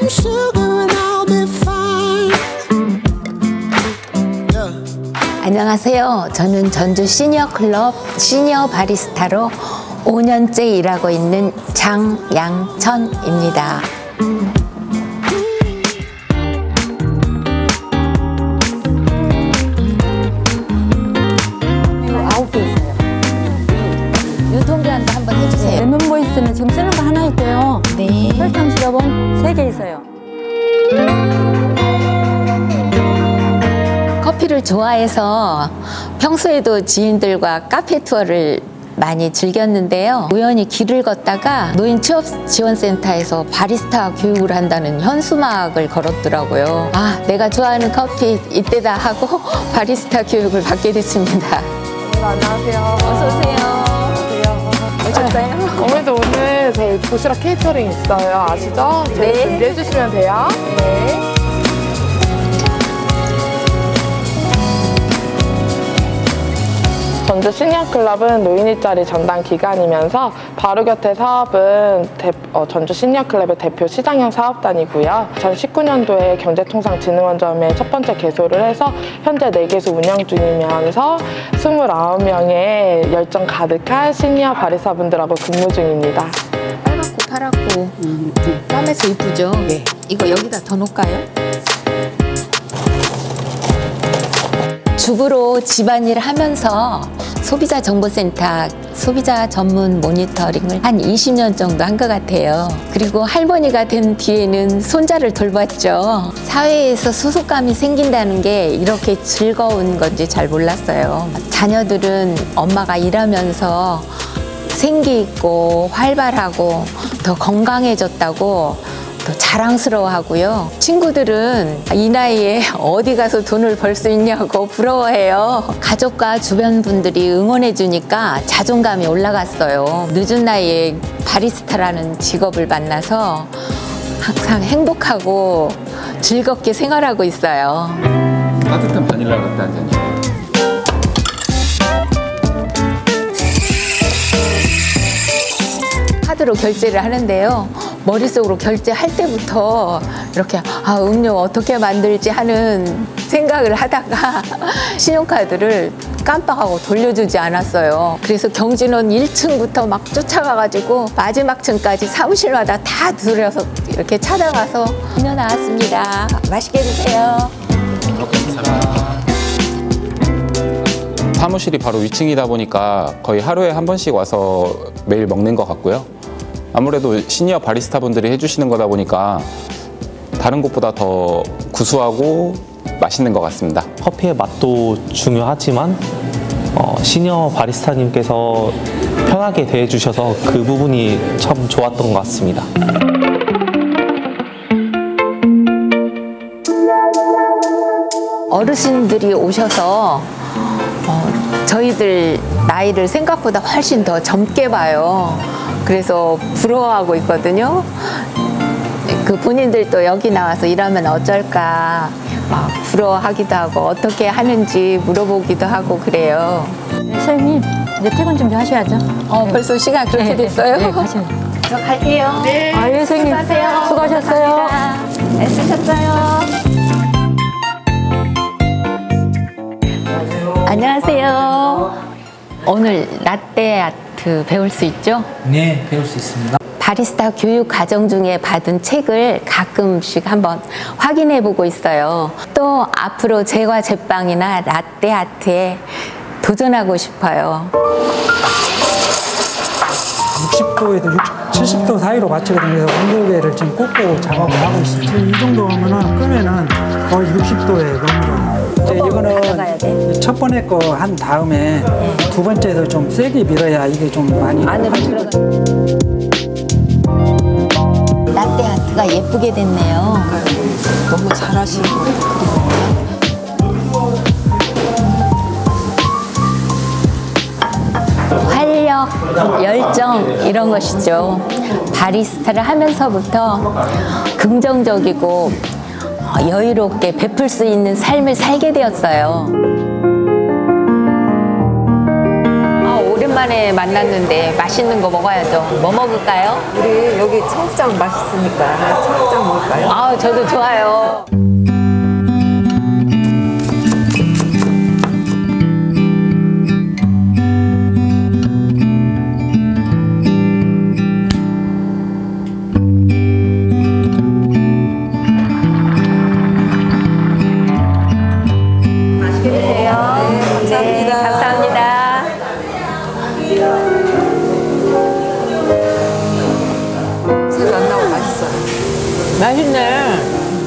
안녕하세요. 저는 전주 시니어클럽 시니어 바리스타로 5년째 일하고 있는 장양천입니다. 유통기한도 한번 해주세요. 레몬 보이스는 지금 쓰는 거 하나 있고요. 네. 설탕 시럽은 3개 있어요. 커피를 좋아해서 평소에도 지인들과 카페 투어를 많이 즐겼는데요. 우연히 길을 걷다가 노인 취업지원센터에서 바리스타 교육을 한다는 현수막을 걸었더라고요. 아, 내가 좋아하는 커피 이때다 하고 바리스타 교육을 받게 됐습니다. 안녕하세요. 어서 오세요. 오셨어요? 어머니도 오늘 저희 도시락 케이터링 있어요. 아시죠? 네. 준비해 주시면 돼요. 네. 전주 시니어클럽은 노인 일자리 전담 기관이면서 바로 곁에 사업은 전주 시니어클럽의 대표 시장형 사업단이고요. 2019년도에 경제통상진흥원점에 첫 번째 개소를 해서 현재 4개소 운영 중이면서 29명의 열정 가득한 시니어 바리스타분들하고 근무 중입니다. 빨갛고 파랗고 까매서 이쁘죠? 네. 이거 여기다 더 놓을까요? 주부로 집안일 하면서 소비자 정보센터, 소비자 전문 모니터링을 한 20년 정도 한 것 같아요. 그리고 할머니가 된 뒤에는 손자를 돌봤죠. 사회에서 소속감이 생긴다는 게 이렇게 즐거운 건지 잘 몰랐어요. 자녀들은 엄마가 일하면서 생기 있고 활발하고 더 건강해졌다고 더 자랑스러워하고요. 친구들은 이 나이에 어디 가서 돈을 벌 수 있냐고 부러워해요. 가족과 주변 분들이 응원해 주니까 자존감이 올라갔어요. 늦은 나이에 바리스타라는 직업을 만나서 항상 행복하고 즐겁게 생활하고 있어요. 따뜻한 바닐라 라떼 한 잔이요. 카드로 결제를 하는데요. 머릿속으로 결제할 때부터 이렇게 음료 어떻게 만들지 하는 생각을 하다가 신용카드를 깜빡하고 돌려주지 않았어요. 그래서 경진원 1층부터 막 쫓아가가지고 마지막 층까지 사무실마다 다 들여서 이렇게 찾아가서 음료 나왔습니다. 맛있게 드세요. 사무실이 바로 위층이다 보니까 거의 하루에 한 번씩 와서 매일 먹는 것 같고요. 아무래도 시니어 바리스타 분들이 해주시는 거다 보니까 다른 곳보다 더 구수하고 맛있는 것 같습니다. 커피의 맛도 중요하지만 시니어 바리스타님께서 편하게 대해주셔서 그 부분이 참 좋았던 것 같습니다. 어르신들이 오셔서 저희들 나이를 생각보다 훨씬 더 젊게 봐요. 그래서 부러워하고 있거든요. 그 본인들도 여기 나와서 일하면 어쩔까 막 부러워하기도 하고 어떻게 하는지 물어보기도 하고 그래요. 네, 선생님, 이제 퇴근 준비하셔야죠. 네. 벌써 시간 그렇게 됐어요? 네, 가셔야죠. 저 갈게요. 네. 아유, 선생님. 수고하세요. 수고하셨어요. 애쓰셨어요. 안녕하세요. 오늘 라떼 아트 배울 수 있죠? 네, 배울 수 있습니다. 바리스타 교육 과정 중에 받은 책을 가끔씩 한번 확인해 보고 있어요. 또 앞으로 제과 제빵이나 라떼 아트에 도전하고 싶어요. 60도에서 70도 사이로 맞추거든요. 그래서 온도계를 지금 꽂고 작업을 하고 있습니다. 이 정도 하면은 끄면은 거의 60도에 넘어가요. 이거는 첫 번째 거 한 다음에 두 번째도 좀 세게 밀어야 이게 좀 많이 안으로 들어가. 라떼 아트가 예쁘게 됐네요. 너무 잘하시고. 활력, 열정 이런 것이죠. 바리스타를 하면서부터 긍정적이고 여유롭게 베풀 수 있는 삶을 살게 되었어요. 오랜만에 오랜만에 만났는데 맛있는 거 먹어야죠. 뭐 먹을까요? 우리 여기 청국장 맛있으니까 청국장 먹을까요? 아, 저도 좋아요. 감사합니다. 감사합니다. 새도 안 나오고 맛있어요. 맛있네.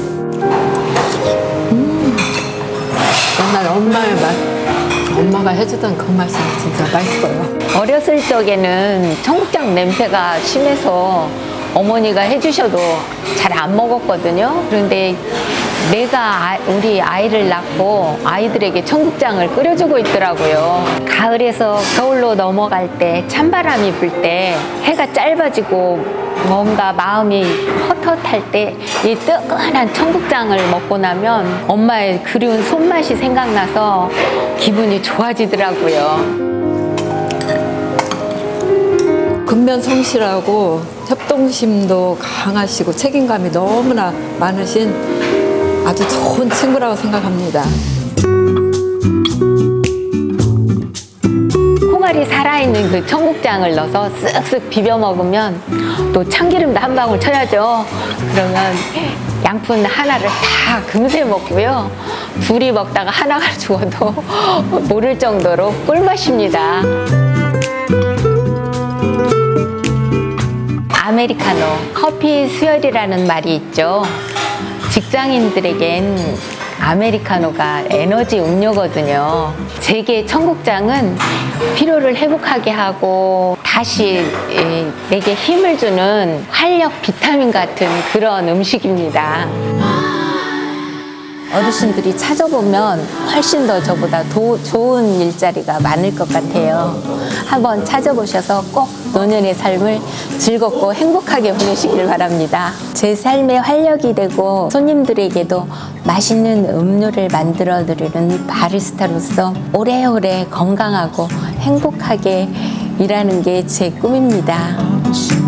옛날 엄마의 맛, 엄마가 해주던 그 맛이 진짜 맛있어요. 어렸을 적에는 청국장 냄새가 심해서 어머니가 해주셔도 잘 안 먹었거든요. 그런데 내가 우리 아이를 낳고 아이들에게 청국장을 끓여주고 있더라고요. 가을에서 겨울로 넘어갈 때 찬바람이 불 때 해가 짧아지고 뭔가 마음이 헛헛할 때 이 뜨끈한 청국장을 먹고 나면 엄마의 그리운 손맛이 생각나서 기분이 좋아지더라고요. 근면 성실하고 협동심도 강하시고 책임감이 너무나 많으신 아주 좋은 친구라고 생각합니다. 콩알이 살아있는 그 청국장을 넣어서 쓱쓱 비벼 먹으면 또 참기름도 한 방울 쳐야죠. 그러면 양푼 하나를 다 금세 먹고요. 둘이 먹다가 하나가 죽어도 모를 정도로 꿀맛입니다. 아메리카노, 커피 수혈이라는 말이 있죠. 직장인들에겐 아메리카노가 에너지 음료거든요. 제게 청국장은 피로를 회복하게 하고 다시 내게 힘을 주는 활력 비타민 같은 그런 음식입니다. 어르신들이 찾아보면 훨씬 더 저보다 좋은 일자리가 많을 것 같아요. 한번 찾아보셔서 꼭 노년의 삶을 즐겁고 행복하게 보내시길 바랍니다. 제 삶의 활력이 되고 손님들에게도 맛있는 음료를 만들어 드리는 바리스타로서 오래오래 건강하고 행복하게 일하는 게 제 꿈입니다.